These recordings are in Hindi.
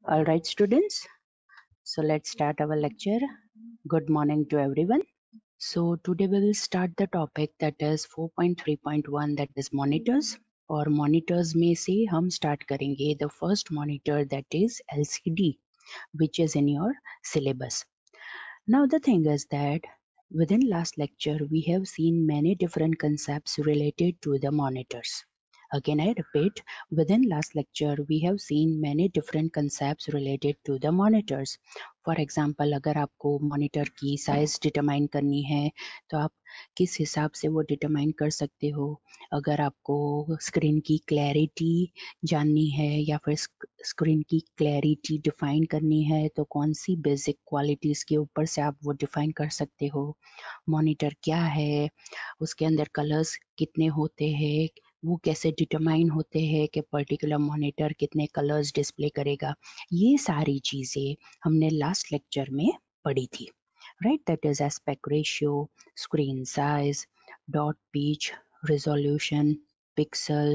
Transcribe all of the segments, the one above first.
All right, students. So let's start our lecture. Good morning to everyone. So today we will start the topic that is 4.3.1, that is monitors. और monitors में से हम start करेंगे the first monitor, that is LCD, which is in your syllabus. Now the thing is that within last lecture we have seen many different concepts related to the monitors. Again I repeat, within last lecture we have seen many different concepts related to the monitors. For example, अगर आपको monitor की size determine करनी है तो आप किस हिसाब से वो determine कर सकते हो. अगर आपको screen की clarity जाननी है या फिर स्क्रीन की क्लैरिटी डिफाइन करनी है तो कौन सी बेसिक क्वालिटीज़ के ऊपर से आप वो डिफाइन कर सकते हो. मॉनिटर क्या है, उसके अंदर कलर्स कितने होते हैं, वो कैसे डिटरमाइन होते हैं कि पर्टिकुलर मॉनिटर कितने कलर्स डिस्प्ले करेगा. ये सारी चीज़ें हमने लास्ट लेक्चर में पढ़ी थी. Right, that is aspect ratio, screen size, dot pitch, resolution, pixel,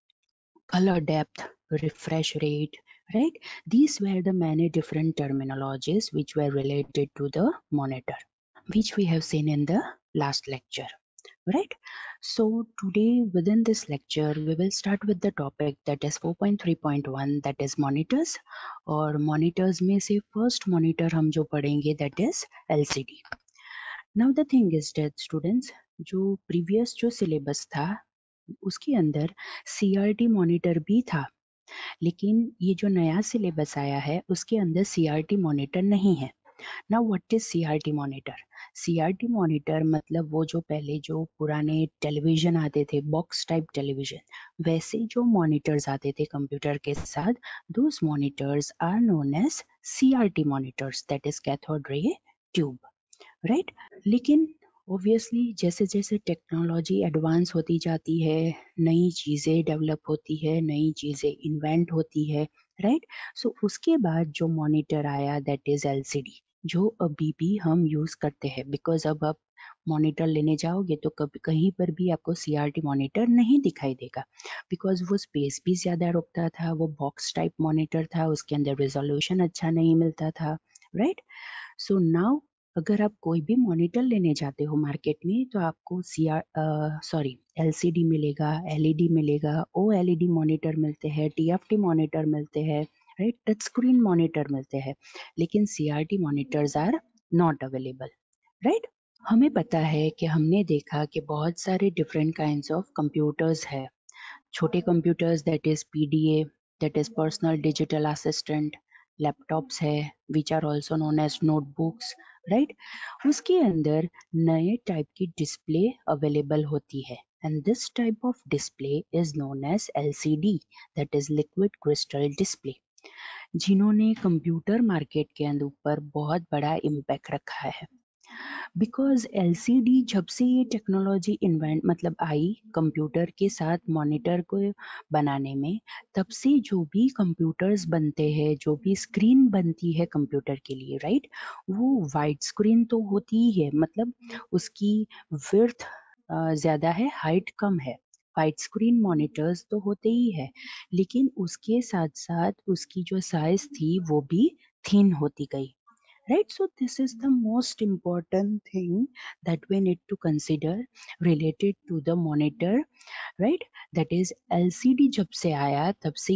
color depth, refresh rate, right? These were the many different terminologies which were related to the monitor, which we have seen in the last lecture, right? So today within this lecture, we will start with the topic that is 4.3.1, that is monitors. और monitors में से first monitor हम जो पढ़ेंगे that is LCD. Now the thing is that students, जो previous जो syllabus था उसके अंदर CRT monitor भी था, लेकिन ये जो नया सिलेबस आया है उसके अंदर CRT मॉनिटर नहीं है. Now what is CRT monitor? CRT monitor मतलब वो जो पहले जो पुराने टेलीविजन आते थे, बॉक्स टाइप टेलीविजन, वैसे जो मॉनिटर्स आते थे कंप्यूटर के साथ, those monitors are known as CRT monitors, that is cathode ray tube, right. लेकिन ऑब्वियसली जैसे जैसे टेक्नोलॉजी एडवांस होती जाती है, नई चीज़ें डेवलप होती है, नई चीज़ें इन्वेंट होती है, राइट. सो उसके बाद जो मॉनिटर आया दैट इज LCD, जो अभी भी हम यूज़ करते हैं. बिकॉज अब आप मॉनिटर लेने जाओगे तो कभी कहीं पर भी आपको CRT मॉनिटर नहीं दिखाई देगा, बिकॉज वो स्पेस भी ज़्यादा रोकता था, वो बॉक्स टाइप मॉनिटर था, उसके अंदर रेजोल्यूशन अच्छा नहीं मिलता था, राइट. सो नाउ अगर आप कोई भी मॉनिटर लेने जाते हो मार्केट में तो आपको LCD मिलेगा, LED मिलेगा, OLED मॉनिटर मिलते हैं, TFT मॉनिटर मिलते हैं, राइट, टच स्क्रीन मॉनिटर मिलते हैं, लेकिन CRT monitors are not available, right. हमें पता है कि हमने देखा कि बहुत सारे डिफरेंट काइंड्स ऑफ कंप्यूटर्स है. छोटे computers that is PDA, that is personal digital assistant, laptops है which are also known as notebooks, right. उसके अंदर नए टाइप की डिस्प्ले अवेलेबल होती है, and this type of display is known as LCD, that is liquid crystal display, जिन्होंने कंप्यूटर मार्केट के अंदर ऊपर बहुत बड़ा इम्पैक्ट रखा है. बिकॉज LCD जब से ये टेक्नोलॉजी इन्वेंट मतलब आई कंप्यूटर के साथ मॉनिटर को बनाने में, तब से जो भी कंप्यूटर्स बनते हैं, जो भी स्क्रीन बनती है कंप्यूटर के लिए, राइट, वो वाइड स्क्रीन तो होती ही है, मतलब उसकी विड्थ ज़्यादा है, हाइट कम है. वाइड स्क्रीन मॉनिटर्स तो होते ही है, लेकिन उसके साथ साथ उसकी जो साइज थी वो भी थिन होती गई, right. So this is the most important thing that we need to consider related to the monitor, right. That is LCD जब से आया तब से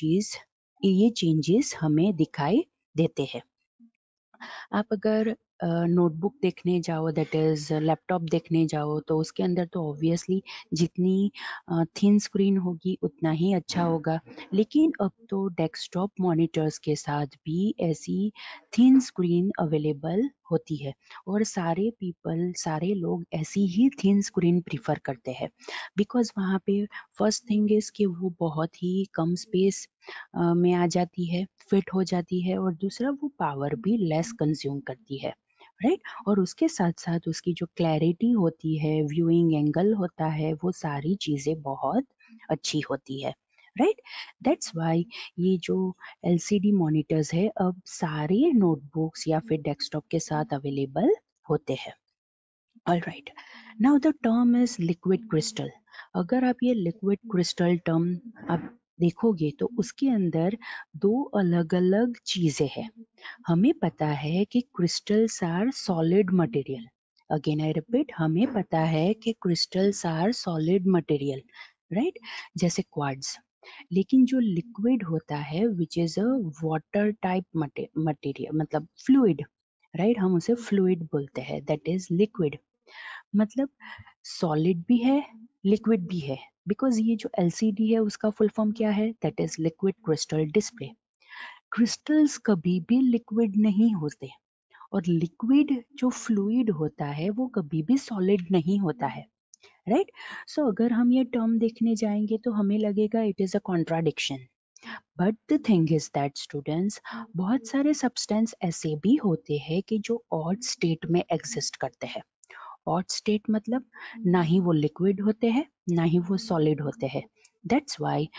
ये चेंजेस हमें दिखाई देते हैं. आप अगर नोटबुक देखने जाओ, दैट इज लैपटॉप देखने जाओ, तो उसके अंदर तो ऑब्वियसली जितनी थिन स्क्रीन होगी उतना ही अच्छा होगा, लेकिन अब तो डेस्कटॉप मॉनिटर्स के साथ भी ऐसी थिन स्क्रीन अवेलेबल होती है, और सारे लोग ऐसी ही थिन स्क्रीन प्रीफर करते हैं, बिकॉज वहाँ पे फर्स्ट थिंग इज कि वो बहुत ही कम स्पेस में आ जाती है, फिट हो जाती है, और दूसरा वो पावर भी लेस कंज्यूम करती है, राइट. और उसके साथ साथ उसकी जो क्लैरिटी होती है, व्यूइंग एंगल होता है, वो सारी चीज़ें बहुत अच्छी होती है, राइट. दैट्स वाई ये जो LCD मॉनिटर्स है अब सारे नोटबुक्स या फिर डेस्कटॉप के साथ अवेलेबल होते हैं. All right. Now the term is liquid crystal. अगर आप ये लिक्विड क्रिस्टल टर्म आप देखोगे तो उसके अंदर दो अलग अलग चीजें हैं। हमें पता है कि crystals are solid material. Again I repeat, हमें पता है कि crystals are solid material, right, जैसे क्वार्ट्ज। लेकिन जो लिक्विड होता है which is a water type material, मतलब फ्लूइड, राइट, हम उसे फ्लूइड बोलते हैं, दैट इज लिक्विड। मतलब सॉलिड भी है, लिक्विड भी है, बिकॉज ये जो एलसीडी है उसका फुल फॉर्म क्या है, that is liquid crystal display. Crystals कभी भी लिक्विड नहीं होते, और लिक्विड जो फ्लूइड होता है वो कभी भी सॉलिड नहीं होता है, राइट। सो अगर हम ये टर्म देखने जाएंगे तो हमें लगेगा it is a contradiction. But the thing is that students, बहुत सारे सब्सटेंस ऐसे भी होते हैं कि जो ऑड स्टेट में एग्जिस्ट करते हैं। ऑड स्टेट मतलब ना ही वो लिक्विड होते हैं ना ही वो सॉलिड होते हैं। दैट्स वाई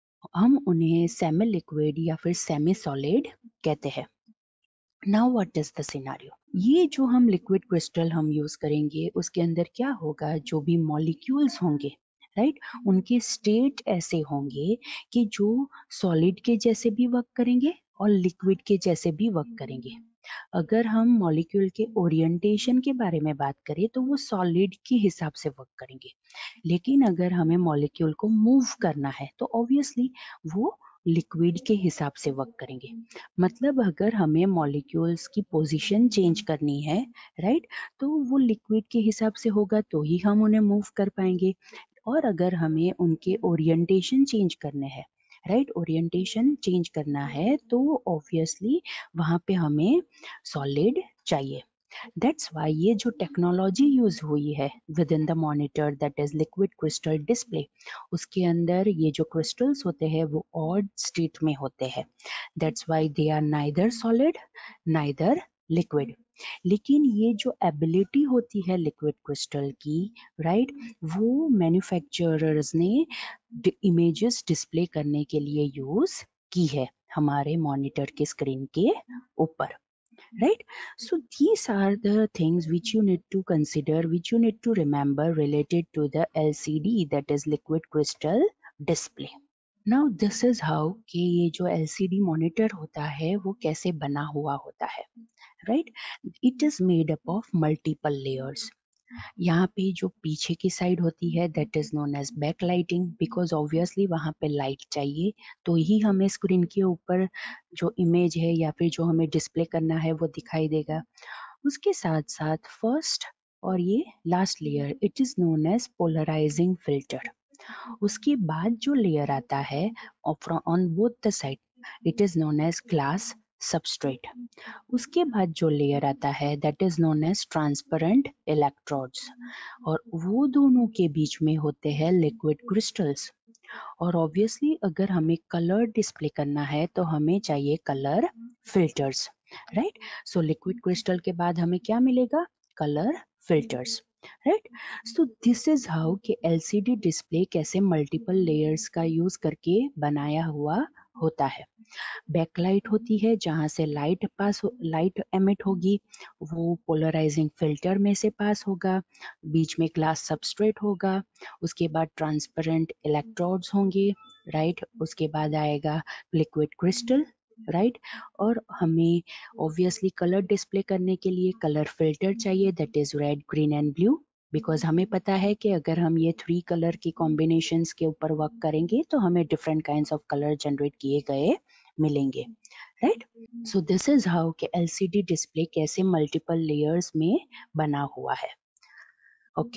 हम उन्हें सेमी लिक्विड या फिर सेमी सॉलिड कहते हैं। Now what is the scenario, ये जो हम लिक्विड क्रिस्टल हम यूज करेंगे उसके अंदर क्या होगा, जो भी मॉलिक्यूल्स होंगे, राइट, उनके स्टेट ऐसे होंगे कि जो सॉलिड के जैसे भी वर्क करेंगे और लिक्विड के जैसे भी वर्क करेंगे। अगर हम मॉलिक्यूल के ओरिएंटेशन के बारे में बात करें तो वो सॉलिड के हिसाब से वर्क करेंगे, लेकिन अगर हमें मॉलिक्यूल को मूव करना है तो ऑब्वियसली वो लिक्विड के हिसाब से वर्क करेंगे। मतलब अगर हमें मॉलिक्यूल्स की पोजीशन चेंज करनी है, राइट, तो वो लिक्विड के हिसाब से होगा तो ही हम उन्हें मूव कर पाएंगे। और अगर हमें उनके ओरिएंटेशन चेंज करने हैं, राइट, ओरिएंटेशन चेंज करना है तो ऑब्वियसली वहां पे हमें सॉलिड चाहिए। दैट्स वाई ये जो टेक्नोलॉजी यूज हुई है within the monitor, that is liquid crystal display, उसके अंदर ये जो क्रिस्टल्स होते हैं वो ऑड स्टेट में होते हैं। That's why they are neither solid neither liquid. लेकिन ये जो एबिलिटी होती है लिक्विड क्रिस्टल की, राइट, वो मैन्युफैक्चरर्स ने इमेजेस डिस्प्ले करने के लिए यूज की है हमारे मॉनिटर के स्क्रीन के ऊपर, right? So these are the things which you need to consider, which you need to remember related to the LCD, that is liquid crystal display. Now this is how कि ये जो LCD monitor होता है वो कैसे बना हुआ होता है, right? It is made up of multiple layers. यहाँ पे जो पीछे की साइड होती है that is known as back lighting, because obviously वहाँ पे लाइट चाहिए तो ही हमें स्क्रीन के ऊपर जो इमेज है या फिर जो हमें डिस्प्ले करना है वो दिखाई देगा। उसके साथ साथ फर्स्ट और ये last layer it is known as polarising filter. उसके बाद जो लेयर आता है on both the side it is known as glass substrate. उसके बाद जो लेयर आता है that is known as transparent electrodes, और वो दोनों के बीच में होते हैं लिक्विड क्रिस्टल्स। और ऑब्वियसली अगर हमें कलर डिस्प्ले करना है तो हमें चाहिए colour filters, right. So liquid crystal के बाद हमें क्या मिलेगा, colour filters, right. So this is how कि एलसीडी डिस्प्ले कैसे मल्टीपल लेयर्स का यूज करके बनाया हुआ होता है। बैकलाइट होती है जहां से लाइट एमिट होगी, वो पोलराइजिंग फिल्टर में से पास होगा, बीच में ग्लास सबस्ट्रेट होगा, उसके बाद ट्रांसपेरेंट इलेक्ट्रोड्स होंगे, राइट, उसके बाद आएगा लिक्विड क्रिस्टल, राइट, और हमें ऑब्वियसली कलर डिस्प्ले करने के लिए कलर फिल्टर चाहिए, that is red green and blue, because हमें पता है कि अगर हम ये 3 कलर की कॉम्बिनेशंस के ऊपर वर्क करेंगे तो हमें different kinds of colour generate किए गए मिलेंगे, right. So this is how के एलसीडी डिस्प्ले कैसे मल्टीपल लेयर्स में बना हुआ है। Okay,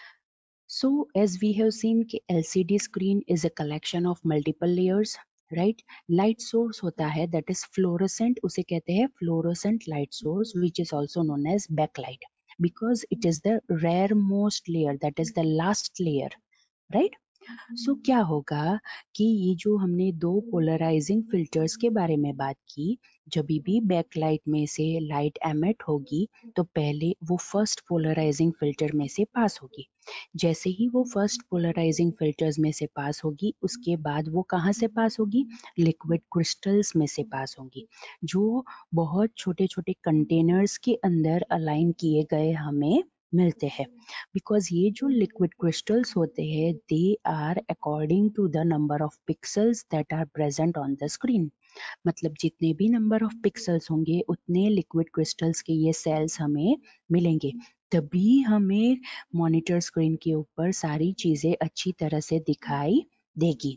so as we have seen कि LCD screen is a collection of multiple layers, right. Light source होता है दैट इज फ्लोरोसेंट, उसे कहते हैं fluorescent light source which is also known as backlight, because it is the rare most layer, that is the last layer, right. So क्या होगा कि ये जो हमने दो पोलराइजिंग फिल्टर्स के बारे में बात की, जब भी बैकलाइट में से लाइट एमिट होगी तो पहले वो फर्स्ट पोलराइजिंग फिल्टर में से पास होगी। जैसे ही वो फर्स्ट पोलराइजिंग फिल्टर्स में से पास होगी उसके बाद वो कहाँ से पास होगी, लिक्विड क्रिस्टल्स में से पास होगी, जो बहुत छोटे छोटे कंटेनर्स के अंदर अलाइन किए गए हमें मिलते हैं। बिकॉज ये जो लिक्विड क्रिस्टल्स होते हैं they are according to the number of pixels that are present on the screen. मतलब जितने भी नंबर ऑफ पिक्सल्स होंगे उतने लिक्विड क्रिस्टल्स के ये सेल्स हमें मिलेंगे, तभी हमें मॉनिटर स्क्रीन के ऊपर सारी चीजें अच्छी तरह से दिखाई देगी।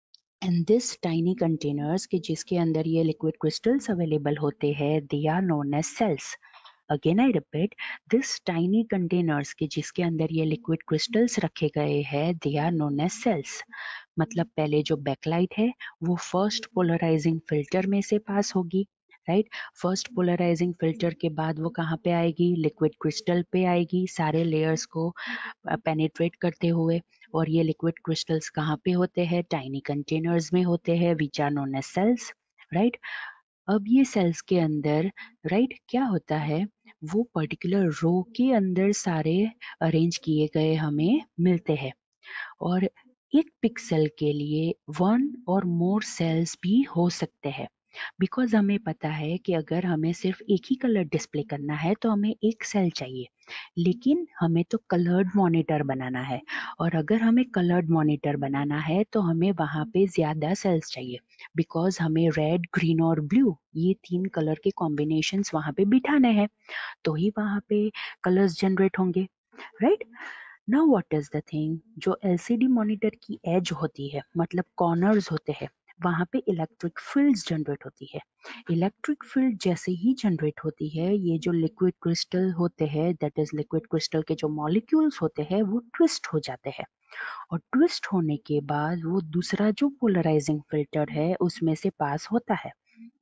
एंड दिस टाइनी कंटेनर्स के जिसके अंदर ये लिक्विड क्रिस्टल्स अवेलेबल होते हैं they are known as cells. Again I repeat, this tiny containers के जिसके अंदर ये लिक्विड क्रिस्टल्स रखे गए हैं they are known as cells. मतलब पहले जो बैकलाइट है वो फर्स्ट पोलराइजिंग फिल्टर में से पास होगी, राइट। फर्स्ट पोलराइजिंग फिल्टर के बाद वो कहाँ पे आएगी, लिक्विड क्रिस्टल पे आएगी सारे लेयर्स को पेनिट्रेट करते हुए। और ये लिक्विड क्रिस्टल्स कहाँ पे होते हैं, टाइनी कंटेनर्स में होते हैं which are known as cells, right. अब ये सेल्स के अंदर, राइट, क्या होता है, वो पर्टिकुलर रो के अंदर सारे अरेंज किए गए हमें मिलते हैं। और एक पिक्सल के लिए वन और मोर सेल्स भी हो सकते हैं। बिकॉज हमें पता है कि अगर हमें सिर्फ एक ही कलर डिस्प्ले करना है तो हमें एक सेल चाहिए, लेकिन हमें तो कलर्ड मॉनिटर बनाना है। और अगर हमें कलर्ड मॉनिटर बनाना है तो हमें वहाँ पे ज्यादा सेल्स चाहिए, बिकॉज हमें रेड, ग्रीन और ब्लू ये 3 कलर के कॉम्बिनेशंस वहाँ पे बिठाने हैं, तो ही वहाँ पे कलर्स जनरेट होंगे, right. Now what is the thing, जो एलसीडी मॉनिटर की एज होती है, मतलब कॉर्नर्स होते हैं, वहां पे इलेक्ट्रिक फील्ड्स जनरेट होती है। इलेक्ट्रिक फील्ड जैसे ही जनरेट होती है, ये जो लिक्विड क्रिस्टल होते हैं, दैट इज लिक्विड क्रिस्टल के जो मॉलिक्यूल्स होते हैं वो ट्विस्ट हो जाते हैं। और ट्विस्ट होने के बाद वो दूसरा जो पोलराइजिंग फिल्टर है उसमें से पास होता है।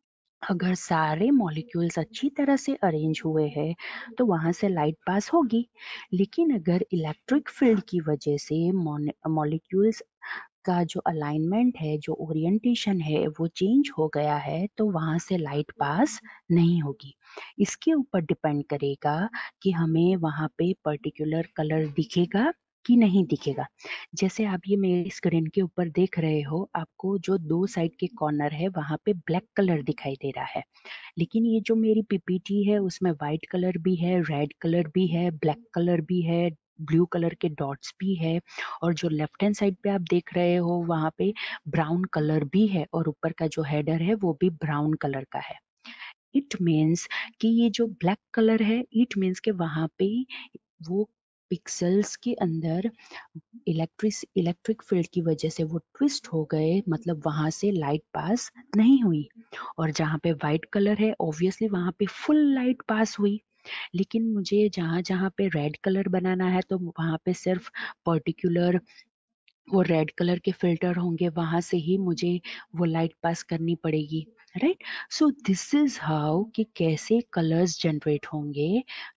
अगर सारे मॉलिक्यूल्स अच्छी तरह से अरेंज हुए हैं तो वहां से लाइट पास होगी। लेकिन अगर इलेक्ट्रिक फील्ड की वजह से मॉलिक्यूल्स का जो अलाइनमेंट है, जो ओरिएंटेशन है वो चेंज हो गया है, तो वहां से लाइट पास नहीं होगी। इसके ऊपर डिपेंड करेगा कि हमें वहां पे पर्टिकुलर कलर दिखेगा कि नहीं दिखेगा। जैसे आप ये मेरी स्क्रीन के ऊपर देख रहे हो, आपको जो 2 साइड के कॉर्नर है वहां पे ब्लैक कलर दिखाई दे रहा है। लेकिन ये जो मेरी पीपीटी है उसमें व्हाइट कलर भी है, रेड कलर भी है, ब्लैक कलर भी है, ब्लू कलर के डॉट्स भी है। और जो लेफ्ट हैंड साइड पे आप देख रहे हो वहां पे ब्राउन कलर भी है, और ऊपर का जो हेडर है वो भी ब्राउन कलर का है। इट मीन्स कि ये जो ब्लैक कलर है, इट मीन्स के वहां पे वो पिक्सेल्स के अंदर इलेक्ट्रिक फील्ड की वजह से वो ट्विस्ट हो गए, मतलब वहां से लाइट पास नहीं हुई। और जहाँ पे व्हाइट कलर है ऑब्वियसली वहां पे फुल लाइट पास हुई। लेकिन मुझे जहाँ जहाँ पे रेड कलर बनाना है तो वहां पे सिर्फ पर्टिकुलर वो रेड कलर के फिल्टर होंगे, वहां से ही मुझे वो लाइट पास करनी पड़ेगी, right. So this is how कि कैसे कलर्स जनरेट होंगे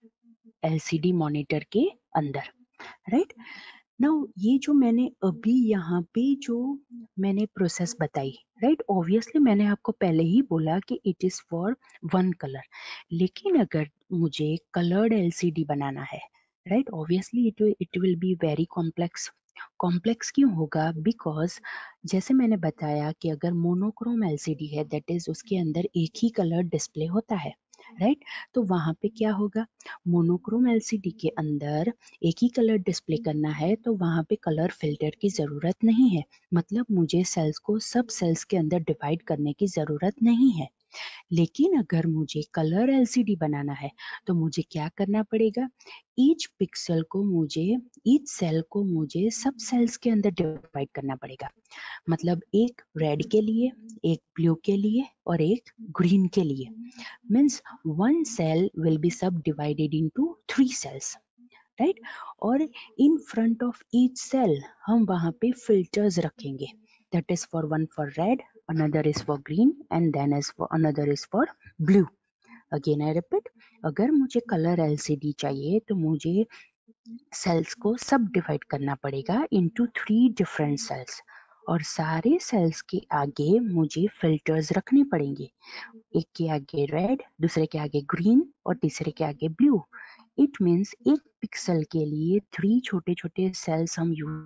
एलसीडी मॉनिटर के अंदर, राइट। नाउ ये जो मैंने अभी यहाँ पे जो मैंने प्रोसेस बताई, राइट, ऑब्वियसली मैंने आपको पहले ही बोला कि it is for one colour. लेकिन अगर मुझे कलर्ड एलसीडी बनाना है, right, obviously it will be very complex. Complex क्यों होगा, बिकॉज जैसे मैंने बताया कि अगर मोनोक्रोम एलसीडी है, दैट इज उसके अंदर एक ही कलर डिस्प्ले होता है, राइट। तो वहां पे क्या होगा, मोनोक्रोम एलसीडी के अंदर एक ही कलर डिस्प्ले करना है तो वहां पे कलर फिल्टर की जरूरत नहीं है। मतलब मुझे सेल्स को सब सेल्स के अंदर डिवाइड करने की जरूरत नहीं है। लेकिन अगर मुझे कलर एलसीडी बनाना है तो मुझे क्या करना पड़ेगा, ईच पिक्सल को मुझे, ईच सेल को मुझे सब सेल्स के अंदर डिवाइड करना पड़ेगा। मतलब एक रेड के लिए, एक ब्लू के लिए और एक ग्रीन के लिए। Means one cell will be sub divided into 3 cells, right. और in front of each cell हम वहां पे फिल्टर्स रखेंगे, that is for one for red, another is for green and then is for another is for blue. Again I repeat, अगर मुझे कलर एलसीडी चाहिए तो मुझे सेल्स को सब डिवाइड करना पड़ेगा इनटू 3 डिफरेंट सेल्स। और सारे सेल्स के आगे मुझे फिल्टर्स रखने पड़ेंगे, एक के आगे रेड, दूसरे के आगे ग्रीन और तीसरे के आगे ब्लू। इट मीन्स एक पिक्सल के लिए 3 छोटे छोटे सेल्स हम यूज,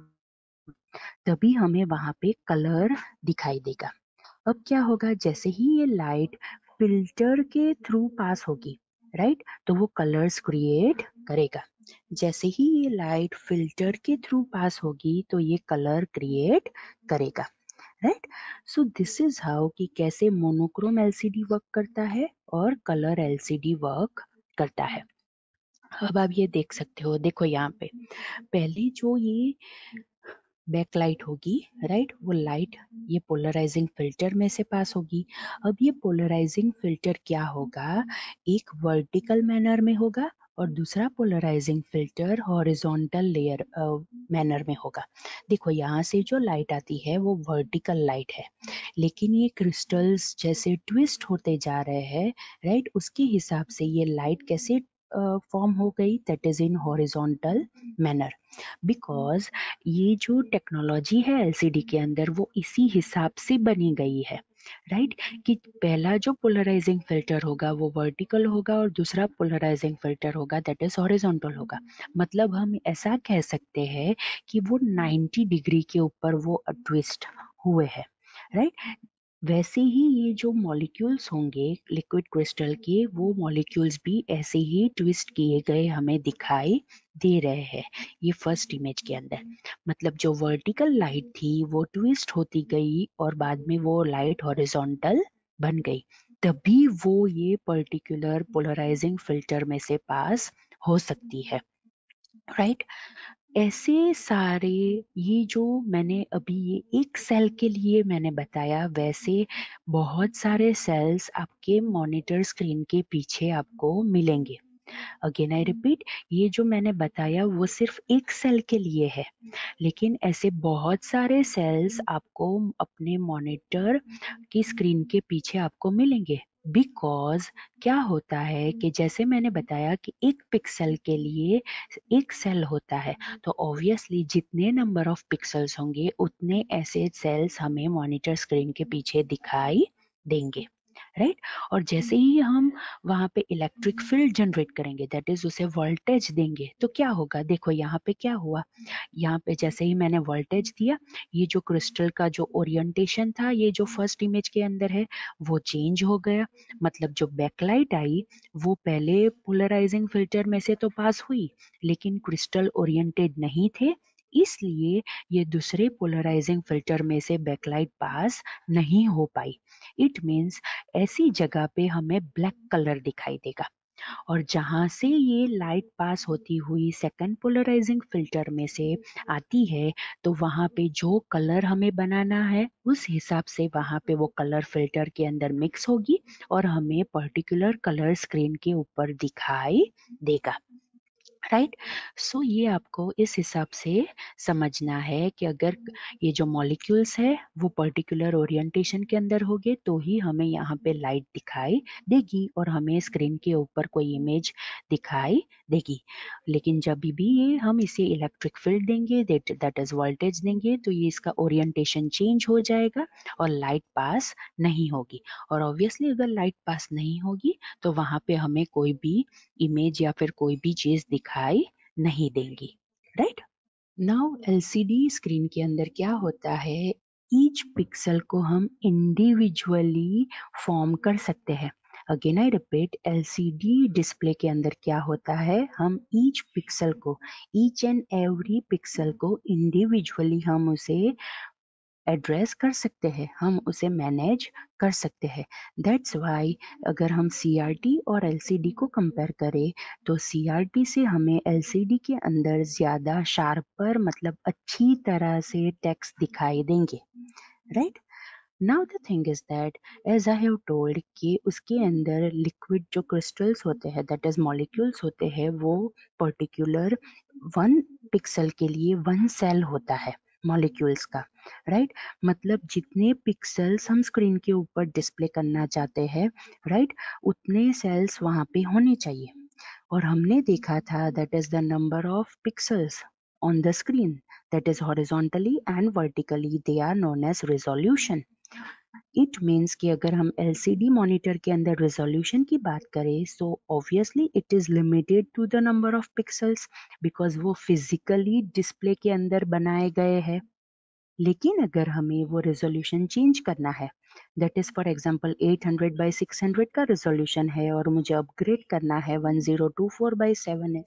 तभी हमें वहां पे कलर दिखाई देगा। अब क्या होगा, जैसे ही ये लाइट फिल्टर के थ्रू पास होगी, राइट, तो वो कलर्स क्रिएट करेगा। जैसे ही ये लाइट फिल्टर के थ्रू पास होगी तो ये कलर क्रिएट करेगा, right. So this is how कि कैसे मोनोक्रोम एलसीडी वर्क करता है और कलर एलसीडी वर्क करता है। अब आप ये देख सकते हो, देखो यहाँ पे पहले जो ये बैकलाइट होगी, राइट, वो लाइट ये पोलराइजिंग फिल्टर में से पास होगी। अब ये पोलराइजिंग फिल्टर क्या होगा, एक वर्टिकल मैनर में होगा और दूसरा polarising filter horizontal layer manner में होगा। देखो यहाँ से जो लाइट आती है वो वर्टिकल लाइट है, लेकिन ये क्रिस्टल्स जैसे ट्विस्ट होते जा रहे हैं, राइट, उसके हिसाब से ये लाइट कैसे फॉर्म हो गई, that is in horizontal manner. Because ये जो टेक्नोलॉजी है एलसीडी के अंदर वो इसी हिसाब से बनी गई है, राइट, कि पहला जो पोलराइजिंग फिल्टर होगा वो वर्टिकल होगा और दूसरा पोलराइजिंग फिल्टर होगा दैट इज हॉरिजॉन्टल होगा। मतलब हम ऐसा कह सकते हैं कि वो 90 डिग्री के ऊपर वो ट्विस्ट हुए हैं, राइट। वैसे ही ये जो मॉलिक्यूल्स होंगे लिक्विड क्रिस्टल के, वो मॉलिक्यूल्स भी ऐसे ही ट्विस्ट किए गए हमें दिखाई दे रहे हैं ये फर्स्ट इमेज के अंदर। मतलब जो वर्टिकल लाइट थी वो ट्विस्ट होती गई और बाद में वो लाइट हॉरिजॉन्टल बन गई, तभी वो ये पर्टिकुलर पोलराइजिंग फिल्टर में से पास हो सकती है, राइट। ऐसे सारे, ये जो मैंने अभी ये एक सेल के लिए मैंने बताया, वैसे बहुत सारे सेल्स आपके मॉनिटर स्क्रीन के पीछे आपको मिलेंगे। अगेन आई रिपीट, ये जो मैंने बताया वो सिर्फ एक सेल के लिए है, लेकिन ऐसे बहुत सारे सेल्स आपको अपने मॉनिटर की स्क्रीन के पीछे आपको मिलेंगे। बिकॉज क्या होता है कि जैसे मैंने बताया कि एक पिक्सल के लिए एक सेल होता है, तो ऑब्वियसली जितने नंबर ऑफ पिक्सल्स होंगे उतने ऐसे सेल्स हमें मॉनिटर स्क्रीन के पीछे दिखाई देंगे, राइट। और जैसे ही हम वहां पे इलेक्ट्रिक फील्ड जनरेट करेंगे, दैट इज उसे वोल्टेज देंगे, तो क्या होगा, देखो यहाँ पे क्या हुआ, यहाँ पे जैसे ही मैंने वोल्टेज दिया, ये जो क्रिस्टल का जो ओरिएंटेशन था, ये जो फर्स्ट इमेज के अंदर है, वो चेंज हो गया। मतलब जो बैकलाइट आई वो पहले पोलराइजिंग फिल्टर में से तो पास हुई, लेकिन क्रिस्टल ओरिएंटेड नहीं थे, इसलिए ये दूसरे पोलराइजिंग फिल्टर में से बैकलाइट पास नहीं हो पाई। इट मीन्स ऐसी जगह पे हमें ब्लैक कलर दिखाई देगा। और जहां से ये लाइट पास होती हुई सेकंड पोलराइजिंग फिल्टर में से आती है, तो वहां पे जो कलर हमें बनाना है उस हिसाब से वहां पे वो कलर फिल्टर के अंदर मिक्स होगी और हमें पर्टिकुलर कलर स्क्रीन के ऊपर दिखाई देगा, राइट। सो ये आपको इस हिसाब से समझना है कि अगर ये जो मॉलिक्यूल्स है वो पर्टिकुलर ओरिएंटेशन के अंदर होंगे तो ही हमें यहाँ पे लाइट दिखाई देगी और हमें स्क्रीन के ऊपर कोई इमेज दिखाई देगी। लेकिन जब भी ये हम इसे इलेक्ट्रिक फील्ड देंगे, दैट इज वोल्टेज देंगे, तो ये इसका ओरिएंटेशन चेंज हो जाएगा और लाइट पास नहीं होगी। और ऑब्वियसली अगर लाइट पास नहीं होगी तो वहां पे हमें कोई भी इमेज या फिर कोई भी चीज दिखाई नहीं देंगी, राइट। नाउ एलसीडी स्क्रीन के अंदर क्या होता है, ईच पिक्सल को हम इंडिविजुअली फॉर्म कर सकते हैं। Again I repeat, LCD display के अंदर क्या होता है, हम ईच पिक्सल को, ईच एंड एवरी पिक्सल को इंडिविजुअली हम उसे एड्रेस कर सकते हैं, हम उसे मैनेज कर सकते हैं। दैट्स वाई अगर हम सीआरटी और एलसीडी को कंपेयर करें तो सीआरटी से हमें एलसीडी के अंदर ज़्यादा शार्पर, मतलब अच्छी तरह से टेक्स्ट दिखाई देंगे, right. Now the thing is that, as I have told, कि उसके अंदर लिक्विड जो क्रिस्टल्स होते हैं, दैट इज मॉलिक्यूल्स होते हैं, वो पर्टिकुलर वन पिक्सल के लिए वन सेल होता है मॉलिक्यूल्स का, राइट। मतलब जितने पिक्सल्स हम स्क्रीन के ऊपर डिस्प्ले करना चाहते हैं, राइट, उतने सेल्स वहां पे होने चाहिए। और हमने देखा था that is the number of pixels on the screen, that is horizontally and vertically they are known as resolution. It means कि अगर हम एलसीडी मॉनिटर के अंदर रेजोल्यूशन की बात करें, so obviously it is limited to the number of pixels, because वो फिजिकली डिस्प्ले के अंदर बनाए गए हैं। लेकिन अगर हमें वो रेजोल्यूशन चेंज करना है, that is for example 800 by 600 का रेजोल्यूशन है और मुझे अपग्रेड करना है 1024 बाई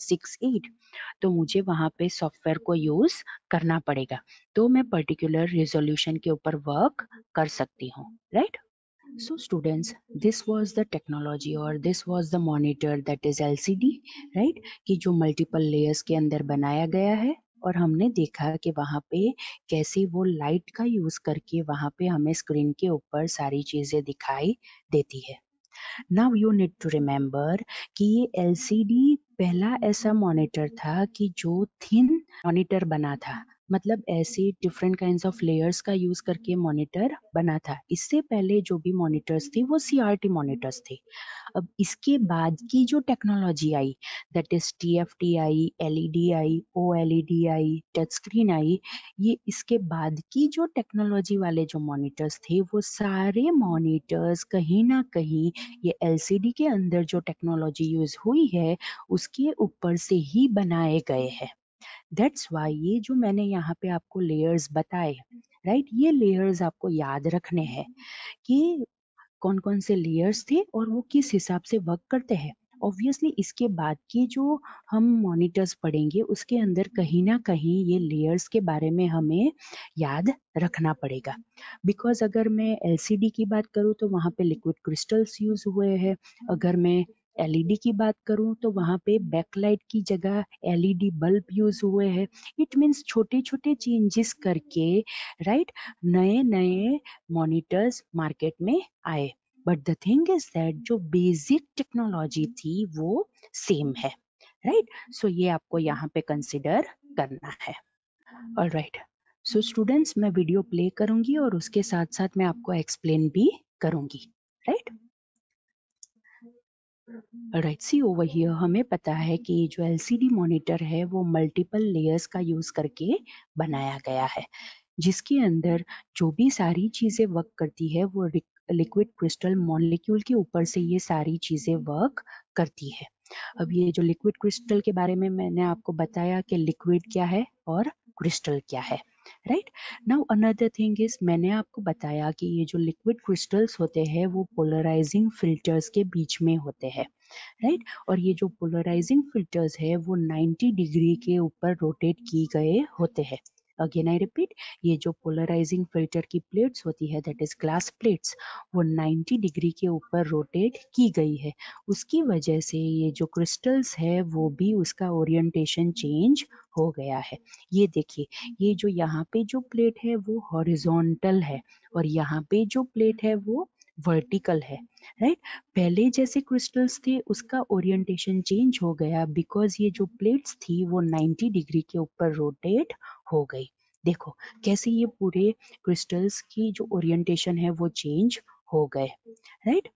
768, तो मुझे वहाँ पे सॉफ्टवेयर को यूज करना पड़ेगा, तो मैं पर्टिकुलर रेजोल्यूशन के ऊपर वर्क कर सकती हूँ, right? So students, this was the technology or this was the monitor that is LCD, right? कि जो मल्टीपल लेयर्स के अंदर बनाया गया है और हमने देखा कि वहाँ पे कैसे वो लाइट का यूज करके वहाँ पे हमें स्क्रीन के ऊपर सारी चीजें दिखाई देती है। Now you need to remember कि ये एलसीडी पहला ऐसा मॉनिटर था कि जो थिन मॉनिटर बना था, मतलब ऐसे डिफरेंट काइंड्स ऑफ लेयर्स का यूज करके मॉनिटर बना था। इससे पहले जो भी मॉनिटर्स थे वो सीआरटी मॉनिटर्स थे। अब इसके बाद की जो टेक्नोलॉजी आई, दैट इज टीएफटी आई, एलईडी आई, ओएलईडी आई, टच स्क्रीन आई, ये इसके बाद की जो टेक्नोलॉजी वाले जो मॉनिटर्स थे वो सारे मॉनिटर्स कहीं ना कहीं ये एलसीडी के अंदर जो टेक्नोलॉजी यूज हुई है उसके ऊपर से ही बनाए गए हैं। दैट्स वाई ये जो मैंने यहाँ पे आपको लेयर्स बताए, राइट, ये लेयर्स आपको याद रखने हैं कि कौन कौन से लेयर्स थे और वो किस हिसाब से वर्क करते हैं। ऑब्वियसली इसके बाद की जो हम मॉनिटर्स पढ़ेंगे उसके अंदर कहीं ना कहीं ये लेयर्स के बारे में हमें याद रखना पड़ेगा, बिकॉज अगर मैं एलसीडी की बात करूँ तो वहाँ पे लिक्विड क्रिस्टल्स यूज हुए हैं, अगर मैं एलईडी की बात करूं तो वहाँ पे बैकलाइट की जगह एलईडी बल्ब यूज हुए हैं। इट मीन्स छोटे छोटे चेंजेस करके, राइट, नए नए मॉनिटर्स मार्केट में आए, but the thing is that जो बेसिक टेक्नोलॉजी थी वो सेम है, राइट? सो ये आपको यहाँ पे कंसिडर करना है। ऑलराइट, सो स्टूडेंट्स, मैं वीडियो प्ले करूंगी और उसके साथ साथ मैं आपको एक्सप्लेन भी करूंगी, right? Right, see over here हमें पता है कि जो एलसीडी मॉनिटर है वो मल्टीपल लेयर्स का यूज करके बनाया गया है, जिसके अंदर जो भी सारी चीजें वर्क करती है वो लिक्विड क्रिस्टल मॉलिक्यूल के ऊपर से ये सारी चीजें वर्क करती है। अब ये जो लिक्विड क्रिस्टल के बारे में मैंने आपको बताया कि लिक्विड क्या है और क्रिस्टल क्या है, right? Now another thing is, मैंने आपको बताया कि ये जो लिक्विड क्रिस्टल्स होते हैं वो पोलराइजिंग फिल्टर्स के बीच में होते हैं, राइट? और ये जो पोलराइजिंग फिल्टर्स है वो 90 डिग्री के ऊपर रोटेट किए गए होते हैं। अगेन आई रिपीट, ये जो पोलराइजिंग फिल्टर की प्लेट्स होती है, दैट इज ग्लास प्लेट्स, वो 90 डिग्री के ऊपर रोटेट की गई है। उसकी वजह से ये जो क्रिस्टल्स है वो भी उसका ओरिएंटेशन चेंज हो गया है। ये देखिए, ये जो यहाँ पे जो प्लेट है वो हॉरिजॉन्टल है और यहाँ पे जो प्लेट है वो वर्टिकल है, राइट? पहले जैसे क्रिस्टल्स थे उसका ओरिएंटेशन चेंज हो गया बिकॉज ये जो प्लेट्स थी वो 90 डिग्री के ऊपर रोटेट हो गई। देखो कैसे ये पूरे क्रिस्टल्स की जो ओरिएंटेशन है वो चेंज हो गए, राइट?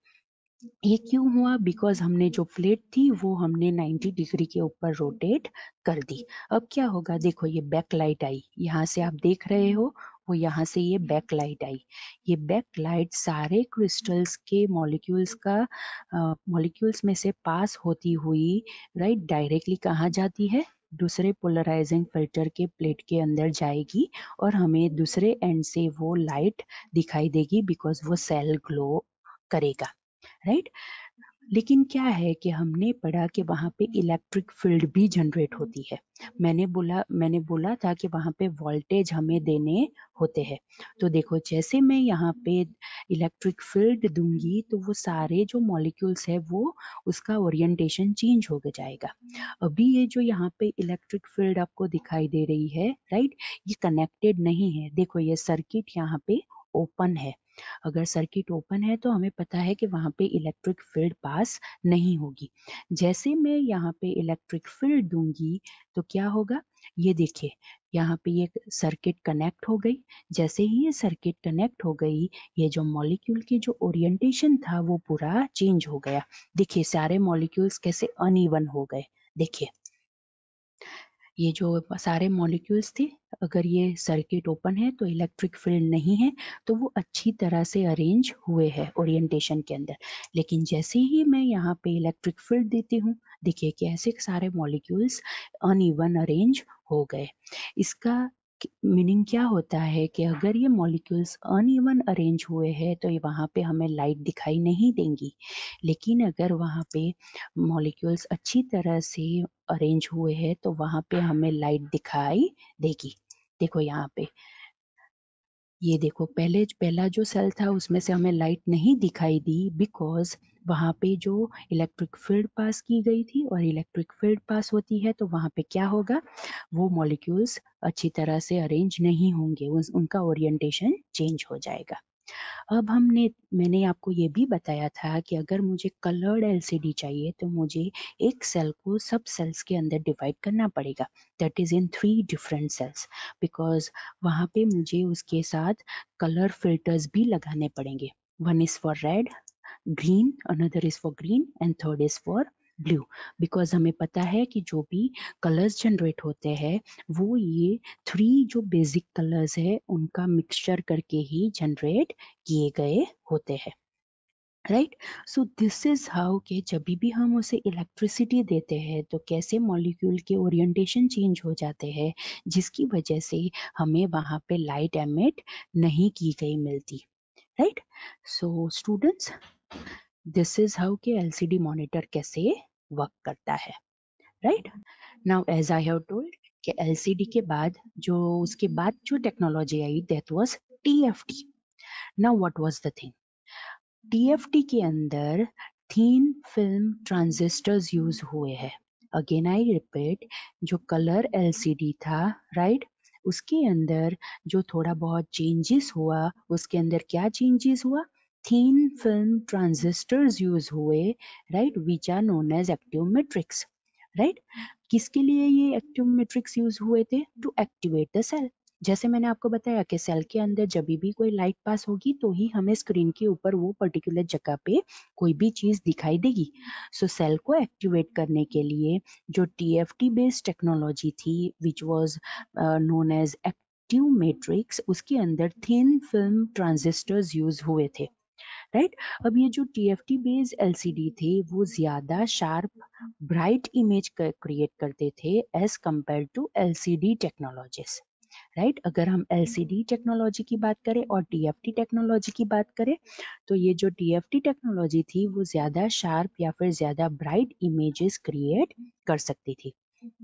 ये क्यों हुआ? बिकॉज हमने जो प्लेट थी वो हमने 90 डिग्री के ऊपर रोटेट कर दी। अब क्या होगा, देखो ये बैक लाइट आई, यहाँ से आप देख रहे हो, वो यहाँ से ये बैक लाइट आई। ये बैक लाइट सारे क्रिस्टल्स के मॉलिक्यूल्स का मॉलिक्यूल्स में से पास होती हुई, राइट, डायरेक्टली कहाँ जाती है? दूसरे पोलराइजिंग फिल्टर के प्लेट के अंदर जाएगी और हमें दूसरे एंड से वो लाइट दिखाई देगी बिकॉज वो सेल ग्लो करेगा, राइट? लेकिन क्या है कि हमने पढ़ा कि वहाँ पे इलेक्ट्रिक फील्ड भी जनरेट होती है। मैंने बोला था कि वहाँ पे वोल्टेज हमें देने होते हैं। तो देखो जैसे मैं यहाँ पे इलेक्ट्रिक फील्ड दूंगी तो वो सारे जो मॉलिक्यूल्स है वो उसका ओरिएंटेशन चेंज हो जाएगा। अभी ये जो यहाँ पे इलेक्ट्रिक फील्ड आपको दिखाई दे रही है, राइट, ये कनेक्टेड नहीं है। देखो ये सर्किट यहाँ पे ओपन है। अगर सर्किट ओपन है तो हमें पता है कि वहाँ पे इलेक्ट्रिक फील्ड पास नहीं होगी। जैसे मैं यहाँ पे इलेक्ट्रिक फील्ड दूंगी तो क्या होगा, ये देखिए यहाँ पे ये सर्किट कनेक्ट हो गई। जैसे ही ये सर्किट कनेक्ट हो गई, ये जो मॉलिक्यूल की जो ओरिएंटेशन था वो पूरा चेंज हो गया। देखिए सारे मॉलिक्यूल्स कैसे अनइवन हो गए। देखिए ये जो सारे मॉलिक्यूल्स थे, अगर ये सर्किट ओपन है तो इलेक्ट्रिक फील्ड नहीं है, तो वो अच्छी तरह से अरेंज हुए हैं ओरिएंटेशन के अंदर। लेकिन जैसे ही मैं यहाँ पे इलेक्ट्रिक फील्ड देती हूँ, देखिए कैसे सारे मॉलिक्यूल्स अनइवन अरेंज हो गए। इसका मीनिंग क्या होता है कि अगर ये मॉलिक्यूल्स अनइवन अरेंज हुए हैं तो ये वहाँ पे हमें लाइट दिखाई नहीं देंगी, लेकिन अगर वहाँ पे मॉलिक्यूल्स अच्छी तरह से अरेंज हुए हैं तो वहाँ पे हमें लाइट दिखाई देगी। देखो यहाँ पे, ये देखो, पहला जो सेल था उसमें से हमें लाइट नहीं दिखाई दी, बिकॉज वहाँ पे जो इलेक्ट्रिक फील्ड पास की गई थी, और इलेक्ट्रिक फील्ड पास होती है तो वहाँ पे क्या होगा, वो मॉलिक्यूल्स अच्छी तरह से अरेंज नहीं होंगे, उनका ओरिएंटेशन चेंज हो जाएगा। अब मैंने आपको ये भी बताया था कि अगर मुझे कलर्ड एलसीडी चाहिए तो मुझे एक सेल को सब सेल्स के अंदर डिवाइड करना पड़ेगा, that is in 3 different cells, because वहाँ पे मुझे उसके साथ कलर फिल्टर्स भी लगाने पड़ेंगे। One is for red, green, another is for green and third is for blue, because हमें पता है कि जो भी कलर्स जनरेट होते हैं वो ये 3 जो बेसिक कलर्स है उनका मिक्सचर करके ही जनरेट किए गए होते हैं, right. So this is how के जब भी हम उसे इलेक्ट्रिसिटी देते हैं तो कैसे मॉलिक्यूल के ओरिएंटेशन चेंज हो जाते हैं, जिसकी वजह से हमें वहां पे लाइट एमिट नहीं की गई मिलती, right. So students, this is how के एलसीडी मॉनिटर कैसे वर्क करता है, right. Now as I have told कि एलसीडी के बाद उसके बाद जो टेक्नोलॉजी आई that was TFT. Now what was the thing, TFT के अंदर थीन फिल्म ट्रांजिस्टर्स यूज हुए हैं। अगेन आई रिपीट, जो कलर एलसीडी था, राइट, उसके अंदर जो थोड़ा बहुत चेंजेस हुआ, उसके अंदर क्या चेंजेस हुआ, थीन फिल्म ट्रांजिस्टर्स यूज हुए, right, which are known as active matrix, right. किसके लिए ये एक्टिव मैट्रिक्स यूज हुए थे, टू एक्टिवेट द सेल। जैसे मैंने आपको बताया कि सेल के अंदर जब भी कोई लाइट पास होगी तो ही हमें स्क्रीन के ऊपर वो पर्टिकुलर जगह पे कोई भी चीज दिखाई देगी। सो सेल को एक्टिवेट करने के लिए जो टीएफटी बेस्ड टेक्नोलॉजी थी, which was known as active matrix, उसके अंदर थिन फिल्म ट्रांजिस्टर्स यूज हुए थे, राइट। अब ये जो टीएफटी बेस्ड एलसीडी थे वो ज्यादा शार्प ब्राइट इमेज क्रिएट करते थे as compare to LCD technologies, right. अगर हम एलसीडी टेक्नोलॉजी की बात करें और टीएफटी टेक्नोलॉजी की बात करें तो ये जो टीएफटी टेक्नोलॉजी थी वो ज्यादा शार्प या फिर ज्यादा ब्राइट इमेजेस क्रिएट कर सकती थी।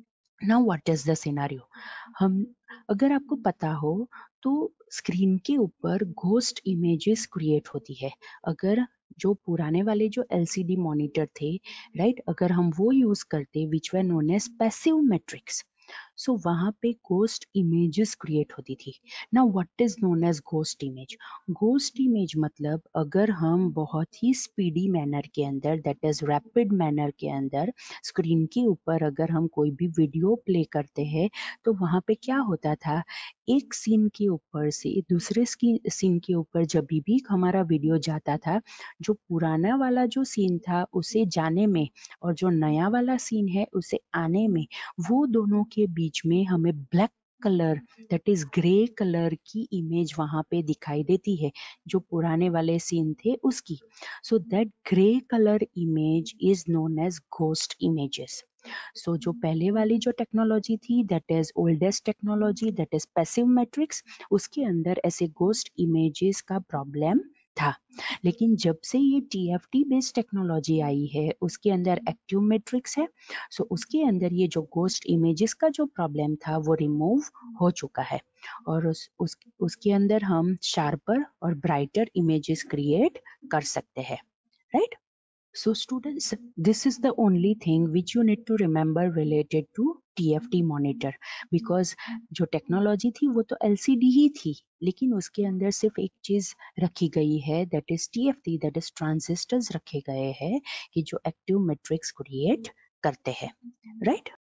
Now what is the scenario, हम, अगर आपको पता हो तो स्क्रीन के ऊपर घोस्ट इमेजेस क्रिएट होती है। अगर जो पुराने वाले जो एलसीडी मॉनिटर थे, राइट, अगर हम वो यूज करते which were known as passive matrix, so वहां पे घोस्ट इमेजेस क्रिएट होती थी। Now what is known as ghost image, ghost image मतलब अगर हम बहुत ही स्पीडी मैनर के अंदर, दैट इज रैपिड मैनर के अंदर स्क्रीन के ऊपर अगर हम कोई भी वीडियो प्ले करते हैं तो वहां पे क्या होता था, एक सीन के ऊपर से दूसरे सीन के ऊपर जब भी हमारा वीडियो जाता था, जो पुराना वाला जो सीन था उसे जाने में और जो नया वाला सीन है उसे आने में, वो दोनों के बीच में हमें black colour, that is grey colour की इमेज वहां पे दिखाई देती है, जो पुराने वाले सीन थे उसकी। So that grey colour image is known as ghost images. So जो पहले वाली जो टेक्नोलॉजी थी, that is oldest technology, that is passive matrix, उसके अंदर ऐसे घोस्ट इमेजेस का प्रॉब्लम था। लेकिन जब से ये टीएफटी बेस्ड टेक्नोलॉजी आई है उसके अंदर एक्टिव मैट्रिक्स है, सो उसके अंदर ये जो घोस्ट इमेजेस का जो प्रॉब्लम था वो रिमूव हो चुका है, और उसके अंदर हम शार्पर और ब्राइटर इमेजेस क्रिएट कर सकते हैं, right. So students, this is the only thing which you need to remember related to TFT monitor, because जो टेक्नोलॉजी थी वो तो LCD ही थी, लेकिन उसके अंदर सिर्फ एक चीज रखी गई है, that is TFT, that is transistors रखे गए हैं कि जो एक्टिव मैट्रिक्स क्रिएट करते हैं, राइट।